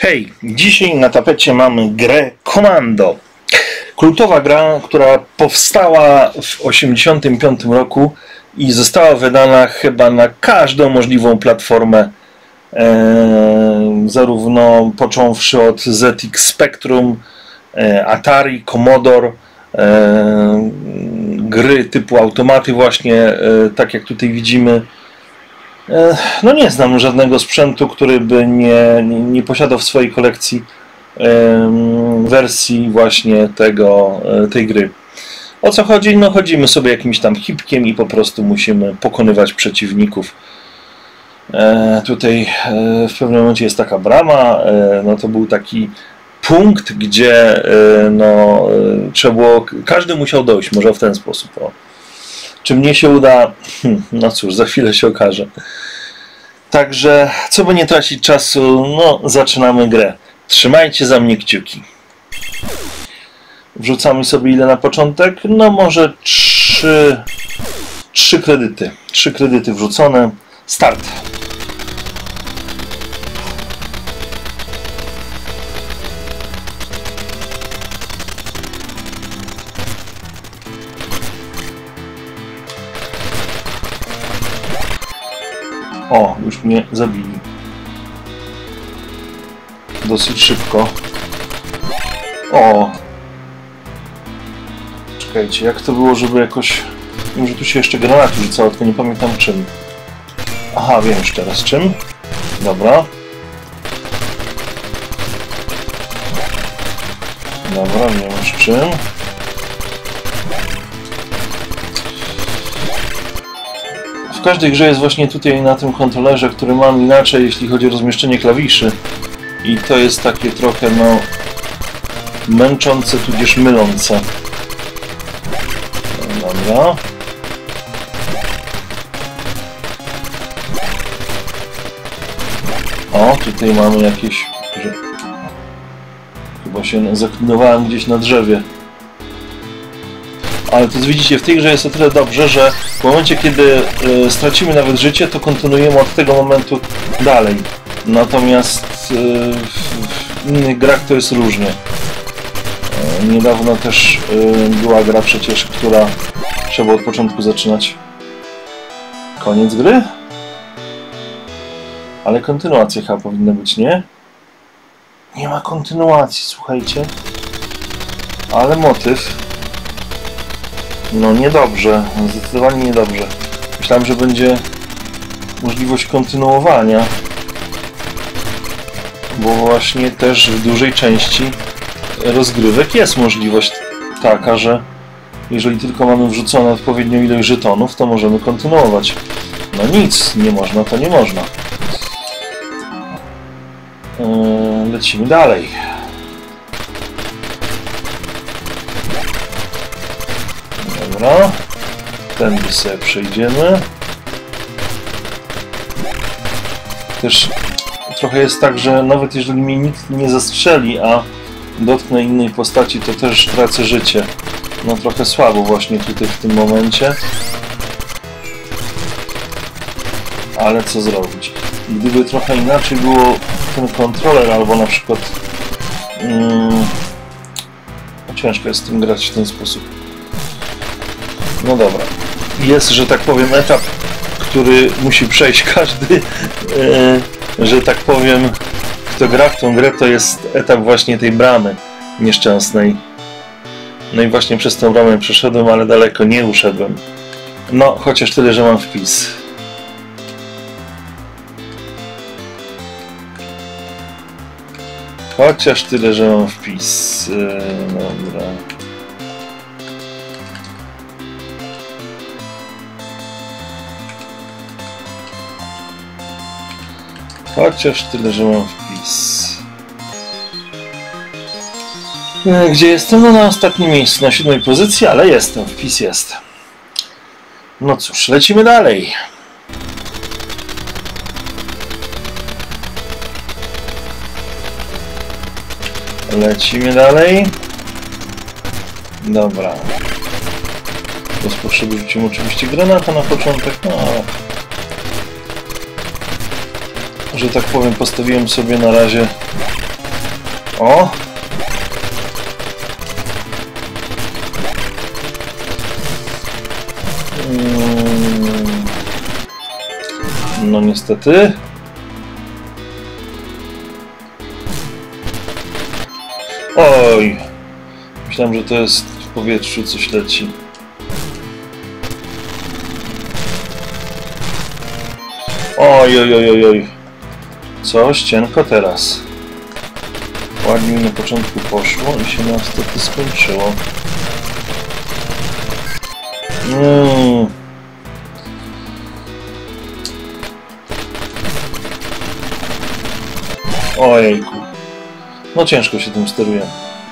Hej, dzisiaj na tapecie mamy grę Commando. Kultowa gra, która powstała w 1985 roku i została wydana chyba na każdą możliwą platformę, zarówno począwszy od ZX Spectrum, Atari, Commodore, gry typu automaty właśnie, tak jak tutaj widzimy. No nie znam żadnego sprzętu, który by nie posiadał w swojej kolekcji wersji właśnie tej gry. O co chodzi? No chodzimy sobie jakimś tam hipkiem i po prostu musimy pokonywać przeciwników. Tutaj w pewnym momencie jest taka brama, no to był taki punkt, gdzie no, trzeba było, każdy musiał dojść, może w ten sposób. O. Czy mnie się uda? No cóż, za chwilę się okaże. Także, co by nie tracić czasu, no zaczynamy grę. Trzymajcie za mnie kciuki. Wrzucamy sobie ile na początek? No może 3 kredyty. 3 kredyty wrzucone. Start. O, już mnie zabili. Dosyć szybko. O! Czekajcie, jak to było, żeby jakoś... Może tu się jeszcze granaty rzucało, tylko nie pamiętam czym. Aha, wiem już teraz czym. Dobra. Dobra, wiem już czym. W każdej grze jest właśnie tutaj na tym kontrolerze, który mam inaczej, jeśli chodzi o rozmieszczenie klawiszy. I to jest takie trochę, no, męczące, tudzież mylące. Dobra. O, tutaj mamy jakieś... Chyba się zaklinowałem gdzieś na drzewie. Ale to widzicie, w tej grze jest o tyle dobrze, że w momencie, kiedy stracimy nawet życie, to kontynuujemy od tego momentu dalej. Natomiast w innych grach to jest różnie. Niedawno też była gra przecież, która trzeba od początku zaczynać. Koniec gry? Ale kontynuacja chyba powinna być, nie? Nie ma kontynuacji, słuchajcie. Ale motyw... No niedobrze, zdecydowanie niedobrze. Myślałem, że będzie możliwość kontynuowania, bo właśnie też w dużej części rozgrywek jest możliwość taka, że jeżeli tylko mamy wrzucone odpowiednią ilość żetonów, to możemy kontynuować. No nic, nie można, to nie można. Lecimy dalej. Dobra, tędy sobie przejdziemy. Też trochę jest tak, że nawet jeżeli mnie nikt nie zastrzeli, a dotknę innej postaci, to też tracę życie. No trochę słabo właśnie tutaj w tym momencie. Ale co zrobić? Gdyby trochę inaczej było ten kontroler, albo na przykład... ciężko jest z tym grać w ten sposób. No dobra. Jest, że tak powiem, etap, który musi przejść każdy, że tak powiem, kto gra w tą grę, to jest etap właśnie tej bramy nieszczęsnej. No i właśnie przez tą bramę przeszedłem, ale daleko nie uszedłem. No, chociaż tyle, że mam wpis. Chociaż tyle, że mam wpis. Dobra. Chociaż tyle, że mam wpis. Gdzie jestem? No na ostatnim miejscu, na 7. pozycji, ale jestem, wpis jest. No cóż, lecimy dalej. Lecimy dalej. Dobra. Bez potrzeby rzucimy oczywiście granata na początek, no ale... że tak powiem, postawiłem sobie na razie O! No niestety. Oj! Myślałem, że to jest w powietrzu coś leci. Oj, oj, oj, oj, oj. Coś cienko teraz. Ładnie mi na początku poszło i się niestety skończyło. Ojejku. No ciężko się tym steruje.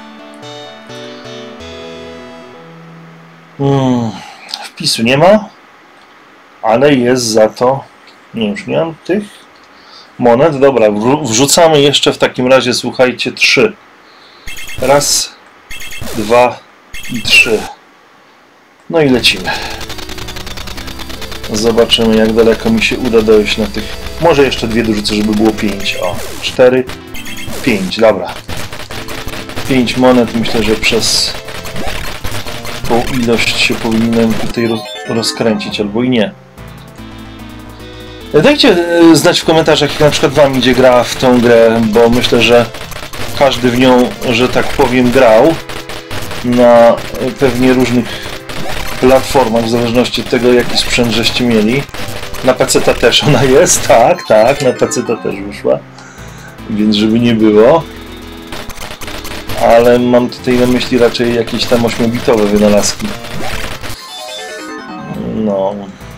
Wpisu nie ma, ale jest za to... Nie, już nie mam tych monet. Dobra, wrzucamy jeszcze w takim razie, słuchajcie, 3. Raz, 2 i 3. No i lecimy. Zobaczymy, jak daleko mi się uda dojść na tych... Może jeszcze 2 dorzucę, żeby było 5. O, 4, 5, dobra. 5 monet, myślę, że przez tą ilość się powinienem tutaj rozkręcić, albo i nie. Dajcie znać w komentarzach, jak na przykład wam idzie gra w tą grę, bo myślę, że każdy w nią, że tak powiem, grał na pewnie różnych platformach, w zależności od tego, jaki sprzęt żeście mieli. Na PC-ta też ona jest, tak, na PC-ta też wyszła, więc żeby nie było. Ale mam tutaj na myśli raczej jakieś tam 8-bitowe wynalazki. No...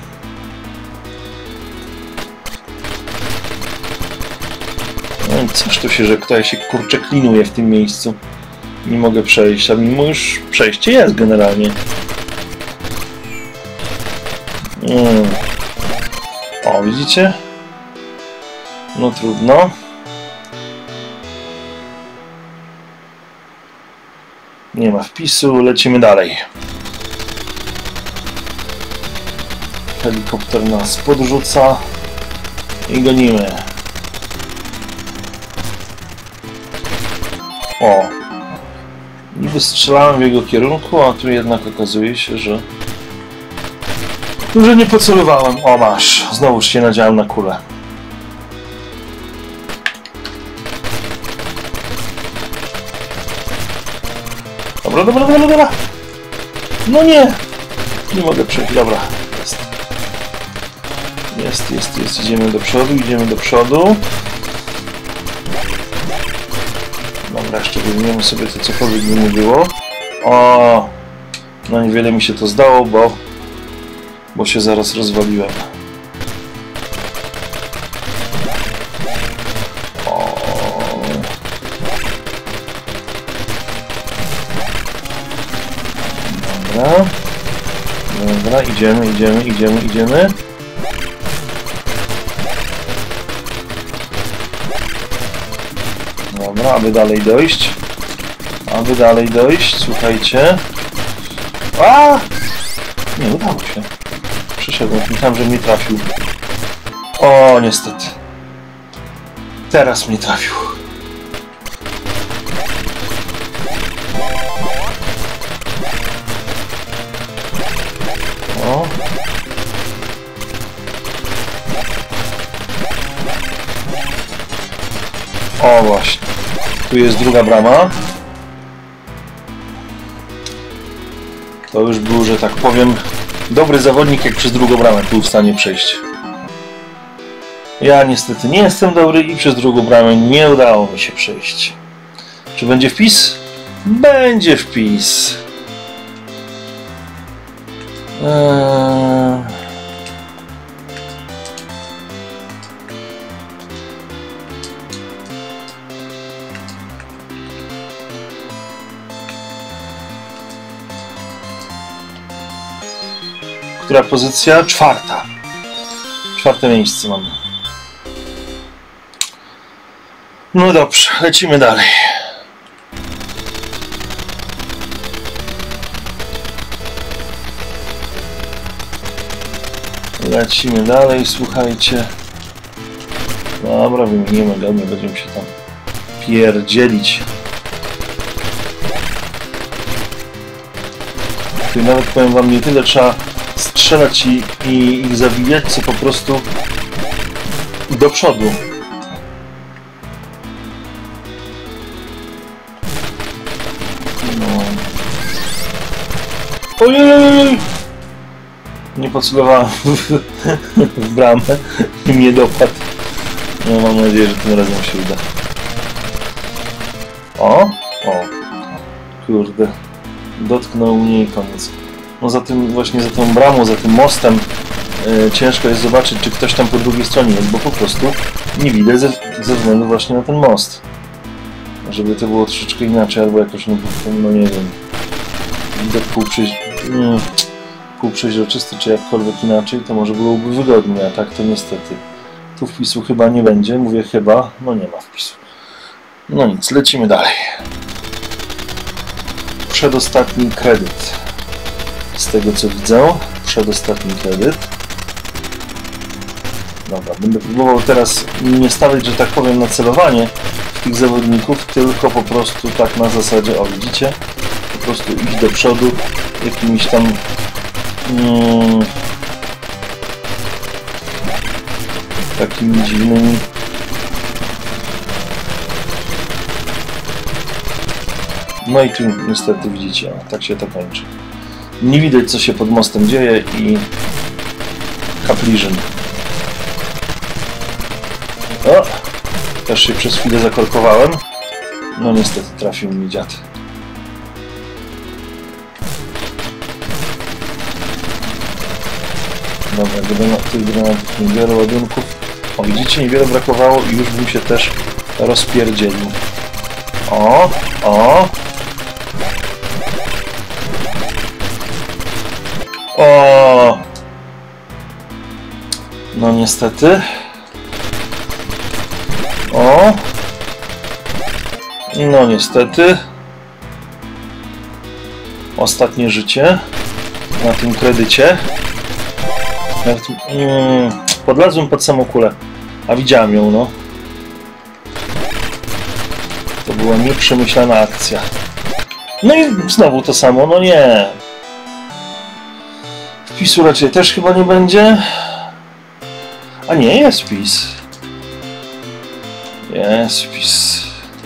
Coś tu się, że ktoś się kurczę klinuje w tym miejscu. Nie mogę przejść, a mimo już przejście jest generalnie. O, widzicie? No trudno. Nie ma wpisu, lecimy dalej. Helikopter nas podrzuca i gonimy. O! Niby strzelałem w jego kierunku, a tu jednak okazuje się, że nie pocelowałem. O, masz! Znowuż się nadziałem na kulę. Dobra, dobra, dobra, dobra! No nie! Nie mogę przejść. Dobra, jest. Jest. Idziemy do przodu. Dobra, jeszcze wyjmiemy sobie to, cokolwiek by nie było. O, no niewiele mi się to zdało, bo się zaraz rozwaliłem. O. Dobra, idziemy. Dobra, aby dalej dojść, słuchajcie. A! Nie, udało się. Przyszedłem, myślałem, że mnie trafił. O, niestety. Teraz mnie trafił. O. O, właśnie. Tu jest druga brama. To już był, że tak powiem, dobry zawodnik, jak przez drugą bramę był w stanie przejść. Ja niestety nie jestem dobry i przez drugą bramę nie udało mi się przejść. Czy będzie wpis? Będzie wpis. Która pozycja? 4. 4. miejsce mam. No dobrze, lecimy dalej. Lecimy dalej, słuchajcie. Dobra, wymienimy go, nie będziemy się tam pierdzielić. Tutaj nawet powiem wam, nie tyle trzeba strzelać i ich zabijać, co po prostu do przodu. No. Ojej! Nie pocelowałem w bramę i mnie dopadł. No, mam nadzieję, że tym razem się uda. O! Kurde. Dotknął mnie i koniec. No za tym, właśnie za tą bramą, za tym mostem ciężko jest zobaczyć, czy ktoś tam po drugiej stronie jest, bo po prostu nie widać ze względu właśnie na ten most. Żeby to było troszeczkę inaczej, albo jakoś, no nie wiem, widok półprzeźroczysty, czy jakkolwiek inaczej, to może byłoby wygodnie, a tak to niestety. Tu wpisu chyba nie będzie, mówię chyba, no nie ma wpisu. No nic, lecimy dalej. Przedostatni kredyt. Z tego co widzę, przedostatni kredyt. Dobra, będę próbował teraz nie stawiać, że tak powiem, na celowanie tych zawodników, tylko po prostu tak na zasadzie, o widzicie, po prostu iść do przodu jakimiś tam takimi dziwnymi no i tu niestety widzicie, tak się to kończy. Nie widać, co się pod mostem dzieje i kapliżyn. O! Też się przez chwilę zakorkowałem. No niestety trafił mi dziad. Dobra, tych granatów niewiele ładunków. O, widzicie, niewiele brakowało i już bym się też rozpierdzielił. O! No niestety. No niestety. Ostatnie życie na tym kredycie. Nawet, podlazłem pod samą kulę, a widziałem ją, no. To była nieprzemyślana akcja. No i znowu to samo, no nie. Wpisu raczej też chyba nie będzie. A nie, jest wpis. Jest wpis.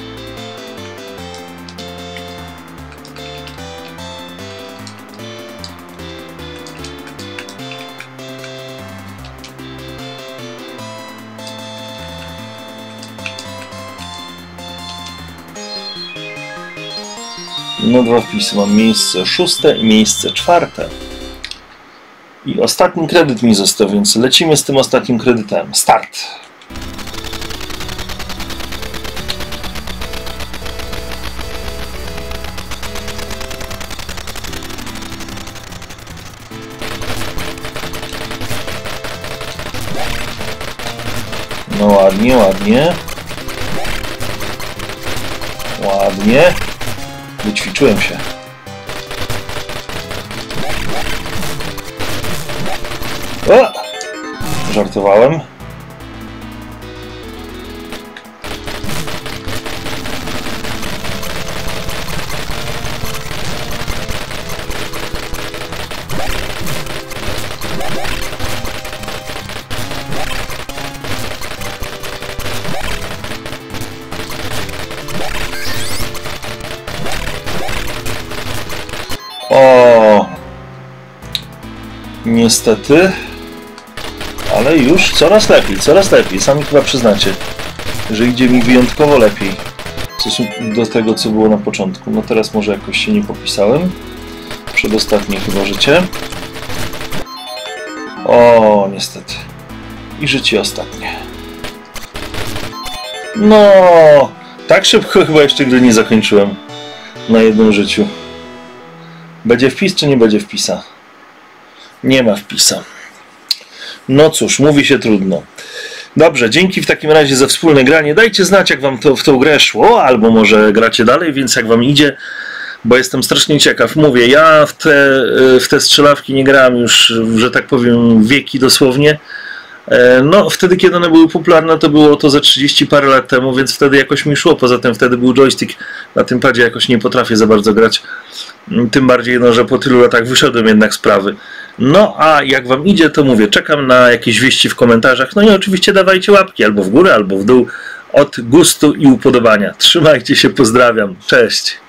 No dwa wpisy. Mam miejsce 6. i miejsce 4. I ostatni kredyt mi został, więc lecimy z tym ostatnim kredytem. Start! No ładnie, ładnie. Ładnie. Wyćwiczyłem się. O! Żartowałem. O! Niestety. Ale już coraz lepiej, coraz lepiej. Sami chyba przyznacie, że idzie mi wyjątkowo lepiej w stosunku do tego, co było na początku. No teraz może jakoś się nie popisałem. Przedostatnie chyba życie. O, niestety. I życie ostatnie. No, tak szybko chyba jeszcze gry nie zakończyłem. Na jednym życiu. Będzie wpis, czy nie będzie wpisa? Nie ma wpisa. No cóż, mówi się trudno. Dobrze, dzięki w takim razie za wspólne granie. Dajcie znać, jak wam to w tą grę szło, albo może gracie dalej, więc jak wam idzie, bo jestem strasznie ciekaw. Mówię, ja w te strzelawki nie grałem już, że tak powiem, wieki dosłownie, No, wtedy, kiedy one były popularne, to było to ze 30 parę lat temu, więc wtedy jakoś mi szło. Poza tym wtedy był joystick. Na tym padzie jakoś nie potrafię za bardzo grać. Tym bardziej, no, że po tylu latach wyszedłem jednak z sprawy. No, a jak wam idzie, to mówię, czekam na jakieś wieści w komentarzach. No i oczywiście dawajcie łapki albo w górę, albo w dół. Od gustu i upodobania. Trzymajcie się, pozdrawiam. Cześć.